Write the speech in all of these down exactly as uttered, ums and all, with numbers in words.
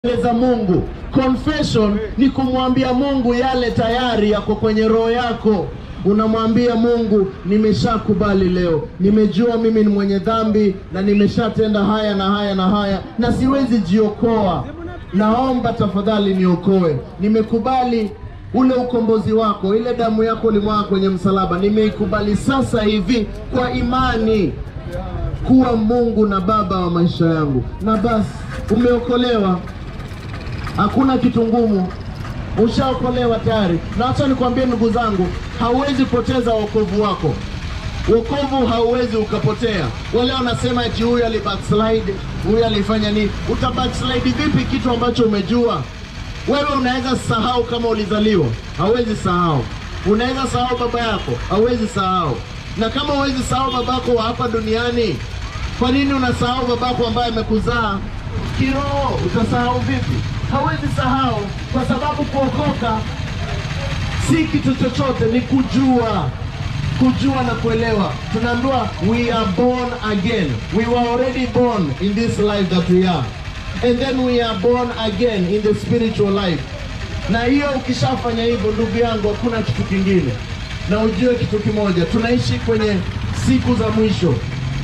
za Mungu. Confession ni kumwambia Mungu yale tayari yako kwenye roho yako. Unamwambia Mungu, nimeshakubali leo, nimejua mimi ni mwenye dhambi na nimeshatenda haya na haya na haya na siwezi jiokoa, naomba tafadhali niokoe. Nimekubali ule ukombozi wako, ile damu yako ulimwaga kwenye msalaba, nimeikubali sasa hivi kwa imani kuwa Mungu na Baba wa maisha yangu. Na basi umeokolewa, hakuna kitu ngumu, ushaokolewa tayari. Na acha nikwambie ndugu zangu, hauwezi poteza wokovu wako. Wokovu hauwezi ukapotea. Wale wanasema eti huyu ali backslide, huyu alifanya nini? Uta backslide vipi kitu ambacho umejua? Wewe unaweza sahau kama ulizaliwa, hauwezi sahau. Unaweza sahau baba yako, hauwezi sahau. Na kama huwezi sahau babako wa hapa duniani, kwa nini unasahau babako ambaye amekuzaa kiroho? Utasahau vipi? Hauwezi sahau, kwa sababu kuokoka si kitu chochote, ni kujua. Kujua na kuelewa. Tunaambiwa we are born again. We were already born in this life that we are. And then we are born again in the spiritual life. Na hiyo ukishafanya hivyo ndugu yangu, hakuna kitu kingine. Na ujue kitu kimoja, tunaishi kwenye siku za mwisho.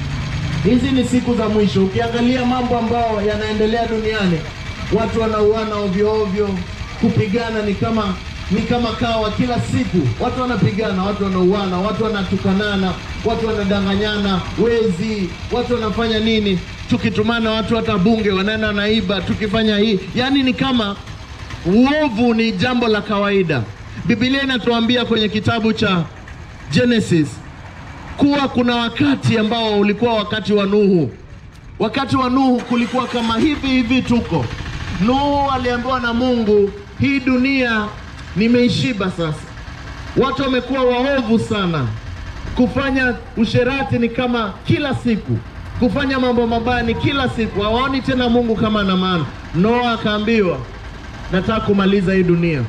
Hizi ni siku za mwisho. Ukiangalia mambo ambayo yanaendelea duniani, watu wanauana ovyo ovyo, kupigana ni kama ni kama kawa kila siku. Watu wanapigana, watu wanauana, watu wanatukanana, watu wanadanganyana, wezi, watu wanafanya nini? Tukitumana watu hata bunge wanaenda naiba, tukifanya hii. Yaani ni kama uovu ni jambo la kawaida. Biblia inatuambia kwenye kitabu cha Genesis kuwa kuna wakati ambao ulikuwa wakati wa Nuhu. Wakati wa Nuhu kulikuwa kama hivi hivi tuko. Nuhu aliambiwa na Mungu, hii dunia nimeishiba sasa. Watu wamekuwa waovu sana. Kufanya usherati ni kama kila siku. Kufanya mambo mabaya ni kila siku. Hawaoni tena Mungu kama ana maana. Noa akaambiwa, nataka kumaliza hii dunia.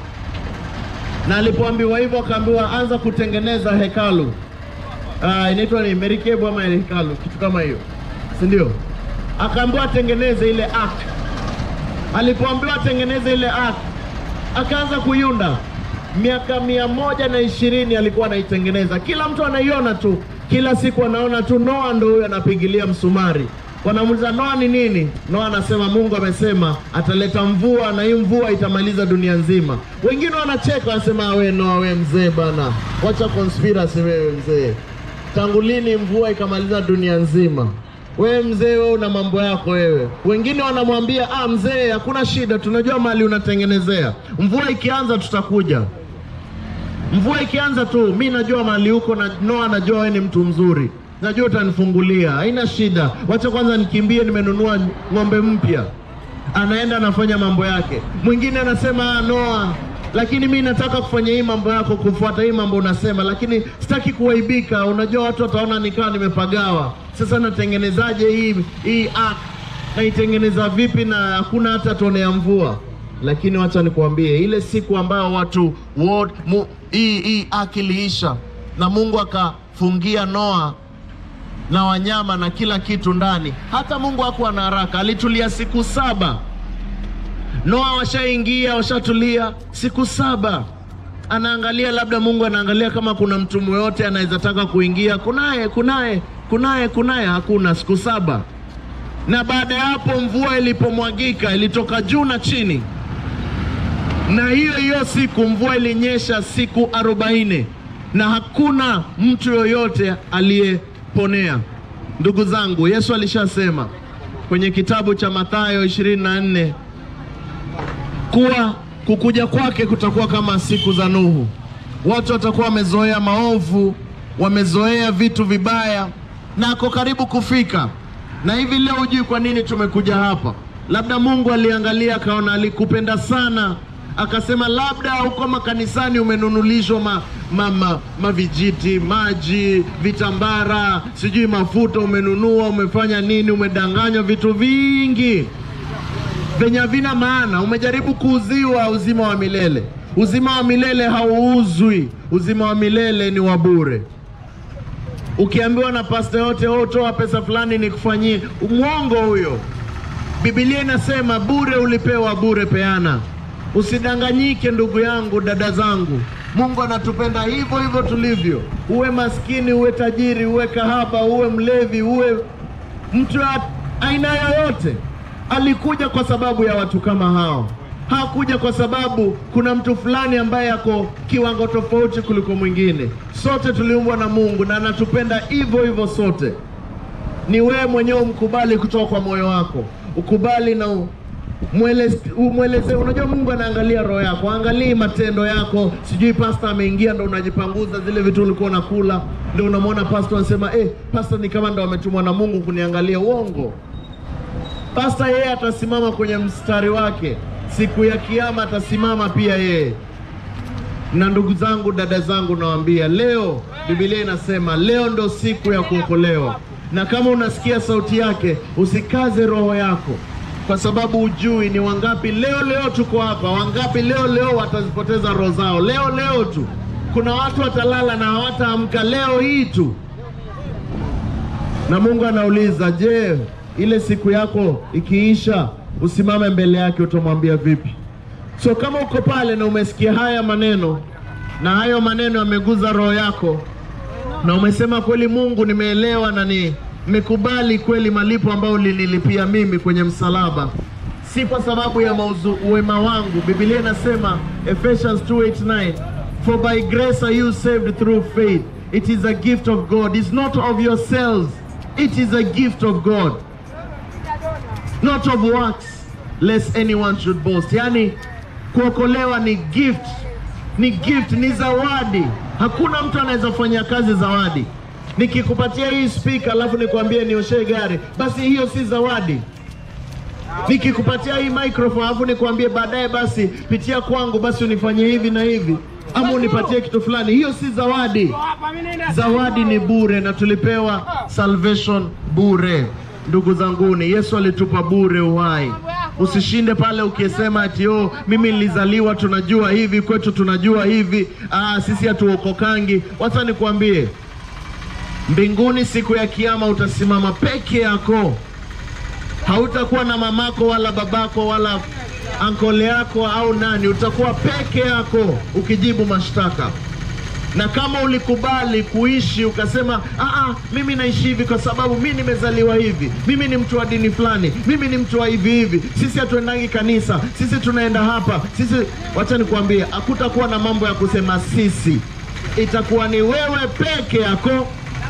Na alipoambiwa hivyo akaambiwa anza kutengeneza hekalu. Ah, inaitwa ni merikebu ama hekalu, kitu kama hiyo. Si ndio? Akaambiwa atengeneze ile ark. Alipoambiwa atengeneze ile ark, akaanza kuyunda. Miaka mia moja na ishirini alikuwa anaitengeneza. Kila mtu anaiona tu. Kila siku anaona tu Noa ndio huyo anapigilia msumari. Wanamuuliza Noa ni nini? Noa anasema Mungu amesema ataleta mvua na hii mvua itamaliza dunia nzima. Wengine wanacheka wanasema wewe Noa, wewe mzee bana. Wacha conspiracy wewe mzee. Tangu lini mvua ikamaliza dunia nzima? Wewe mzee, wewe una mambo yako wewe. Wengine wanamwambia ah mzee, hakuna shida, tunajua mali unatengenezea. Mvua ikianza tutakuja. Mvua ikianza tu, mimi najua mali huko na Noa anajua wewe ni mtu mzuri. Najua utanifungulia, haina shida. Wacha kwanza nikimbie, nimenunua ng'ombe mpya. Anaenda anafanya mambo yake. Mwingine anasema Noa, lakini mimi nataka kufanya hii mambo yako, kufuata hii mambo unasema, lakini sitaki kuaibika. Unajua watu wataona nikaa nimepagawa. Sasa natengenezaje hii hii ark? Na itengeneza vipi na hakuna hata tone ya mvua? Lakini wacha nikuambie, ile siku ambayo watu wote hii hii ark iliisha na Mungu akafungia Noa na wanyama na kila kitu ndani. Hata Mungu hakuwa na haraka, alitulia siku saba. Noa washaingia, washatulia siku saba. Anaangalia, labda Mungu anaangalia kama kuna mtu mmoja anaweza taka kuingia. Kunaye, kunaye, kunaye, kunaye, hakuna. Siku saba. Na baada ya hapo mvua ilipomwagika ilitoka juu na chini. Na hiyo hiyo siku mvua ilinyesha siku arobaini. Na hakuna mtu yoyote aliyeponea. Ndugu zangu, Yesu alishasema kwenye kitabu cha Mathayo ishirini na nne kuwa kukuja kwake kutakuwa kama siku za Nuhu. Watu watakuwa wamezoea maovu, wamezoea vitu vibaya, na ako karibu kufika. Na hivi leo hujui kwa nini tumekuja hapa. Labda Mungu aliangalia akaona alikupenda sana, akasema labda huko makanisani umenunulishwa ma, ma, ma, mavijiti, maji, vitambara, sijui mafuta umenunua, umefanya nini, umedanganywa vitu vingi venye vina maana. Umejaribu kuuziwa uzima wa milele. Uzima wa milele hauuzwi. Uzima wa milele ni wa bure. Ukiambiwa na pastor yote, "Oh, toa pesa fulani nikufanyie," mwongo huyo. Biblia inasema bure ulipewa, bure peana. Usidanganyike ndugu yangu, dada zangu. Mungu anatupenda hivyo hivyo tulivyo. Uwe maskini, uwe tajiri, uwe kahaba, uwe mlevi, uwe mtu aina yoyote. Alikuja kwa sababu ya watu kama hao. Hakuja kwa sababu kuna mtu fulani ambaye yako kiwango tofauti kuliko mwingine. Sote tuliumbwa na Mungu na anatupenda hivyo hivyo sote. Ni wewe mwenyewe umkubali kutoka kwa moyo wako. Ukubali na Mweleze, mweleze. Unajua Mungu anaangalia roho yako, angalia matendo yako. Sijui pastor ameingia ndo unajipanguza zile vitu ulikuwa unakula, ndio unamwona pastor anasema eh pastor ni kama ndo ametumwa na Mungu kuniangalia. Uongo. Pastor yeye atasimama kwenye mstari wake, siku ya kiyama atasimama pia yeye. Na ndugu zangu, dada zangu, nawaambia leo, Biblia inasema leo ndo siku ya kuokolewa. Na kama unasikia sauti yake, usikaze roho yako, kwa sababu ujui ni wangapi leo leo tuko hapa, wangapi leo leo watazipoteza roho zao. Leo leo tu kuna watu watalala na hawataamka leo hii tu. Na Mungu anauliza, je, ile siku yako ikiisha usimame mbele yake utamwambia vipi? So kama uko pale na umesikia haya maneno, na hayo maneno yameguza roho yako, na umesema kweli Mungu nimeelewa na ni nimekubali kweli malipo ambayo ulinilipia mimi kwenye msalaba, si kwa sababu ya mauzu, wema wangu. Biblia inasema Ephesians two eight nine, for by grace are you saved through faith. It is a gift of God. It's not of yourselves. It is a gift of God, not of works, lest anyone should boast. Yani kuokolewa ni gift, ni gift, ni zawadi. Hakuna mtu anaweza fanya kazi zawadi. Nikikupatia hii speaker alafu nikwambie nioshe gari, basi hiyo si zawadi. Nikikupatia hii microphone alafu nikwambie baadaye basi pitia kwangu basi unifanyie hivi na hivi, ama unipatie kitu fulani, hiyo si zawadi. Zawadi ni bure, na tulipewa salvation bure. Ndugu zanguni, Yesu alitupa bure uhai. Usishinde pale ukisema ati oh mimi nilizaliwa tunajua hivi, kwetu tunajua hivi, ah sisi hatuokokangi. Wacha nikwambie, mbinguni siku ya kiyama utasimama peke yako. Hautakuwa na mamako wala babako wala ankole yako au nani, utakuwa peke yako ukijibu mashtaka. Na kama ulikubali kuishi ukasema ah ah mimi naishi hivi kwa sababu mimi nimezaliwa hivi, mimi ni mtu wa dini fulani, mimi ni mtu wa hivi hivi, sisi hatuendangi kanisa, sisi tunaenda hapa, sisi, wacha nikwambie, hakutakuwa na mambo ya kusema sisi. Itakuwa ni wewe peke yako.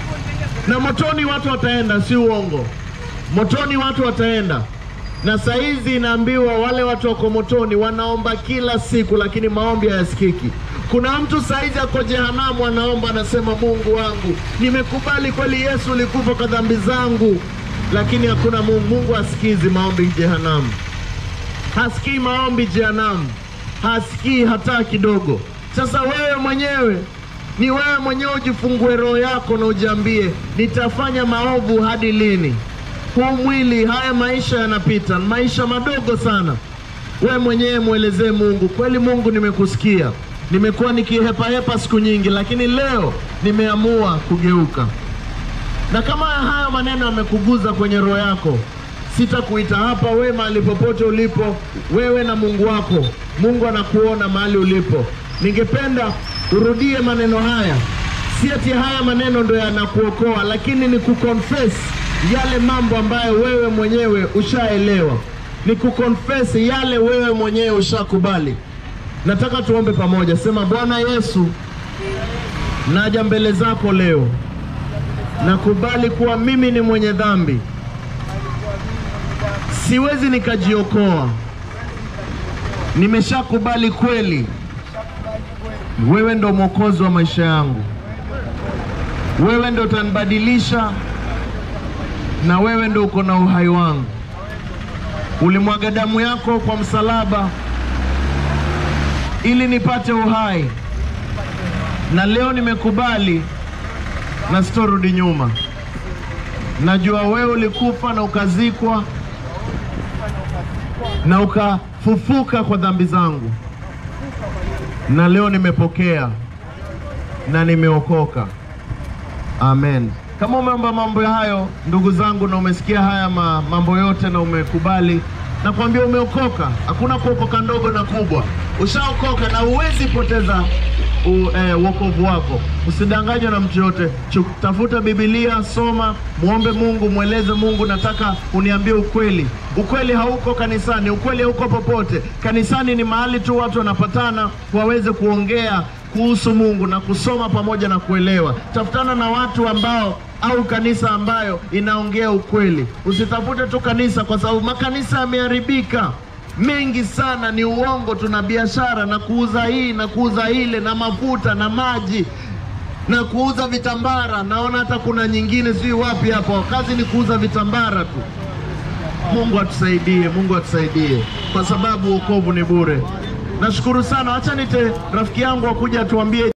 Na motoni watu wataenda, si uongo. Motoni watu wataenda. Na saizi inaambiwa wale watu wako motoni wanaomba kila siku, lakini maombi hayasikiki. Kuna mtu saizi ako jehanamu anaomba, anasema Mungu wangu nimekubali kweli Yesu ulikufa kwa dhambi zangu, lakini hakuna Mungu. Mungu hasikizi maombi jehanamu. Hasikii maombi jehanamu. Hasikii hata kidogo. Sasa wewe mwenyewe, ni wewe mwenyewe ujifungue roho yako na ujiambie, nitafanya maovu hadi lini? Huu mwili, haya maisha yanapita, maisha madogo sana. Wewe mwenyewe muelezee Mungu, kweli Mungu nimekusikia, nimekuwa nikihepa hepa siku nyingi, lakini leo nimeamua kugeuka. Na kama haya maneno yamekuguza kwenye roho yako, sitakuita hapa. Wewe mahali popote ulipo, wewe na Mungu wako, Mungu anakuona mahali ulipo. Ningependa urudie maneno haya. Si ati haya maneno ndio yanakuokoa, lakini ni kuconfess yale mambo ambayo wewe mwenyewe ushaelewa. Ni kuconfess yale wewe mwenyewe ushakubali. Nataka tuombe pamoja. Sema, Bwana Yesu, naja mbele zako leo. Nakubali kuwa mimi ni mwenye dhambi. Siwezi nikajiokoa. Nimeshakubali kweli wewe ndo mwokozi wa maisha yangu. Wewe ndo utanibadilisha, na wewe ndo uko na uhai wangu. Ulimwaga damu yako kwa msalaba ili nipate uhai, na leo nimekubali na sitorudi nyuma. Najua wewe ulikufa na ukazikwa na ukafufuka kwa dhambi zangu, na leo nimepokea na nimeokoka. Amen. Kama umeomba mambo hayo ndugu zangu, na umesikia haya ma, mambo yote na umekubali, na kuambia umeokoka. Hakuna kuokoka ndogo na kubwa. Ushaokoka na uwezi poteza u, eh, wokovu wako. Usidanganywe na mtu yote. Tafuta Biblia, soma, muombe Mungu, mweleze Mungu, nataka uniambie ukweli. Ukweli hauko kanisani, ukweli hauko popote. Kanisani ni mahali tu watu wanapatana waweze kuongea kuhusu Mungu na kusoma pamoja na kuelewa. Tafutana na watu ambao au kanisa ambayo inaongea ukweli. Usitafute tu kanisa, kwa sababu makanisa yameharibika. Mengi sana ni uongo, tuna biashara na kuuza hii na kuuza ile na mafuta na maji na kuuza vitambara. Naona hata kuna nyingine sijui wapi hapo, kazi ni kuuza vitambara tu. Mungu atusaidie, Mungu atusaidie, kwa sababu wokovu ni bure. Nashukuru sana. Acha nite rafiki yangu akuja tuambie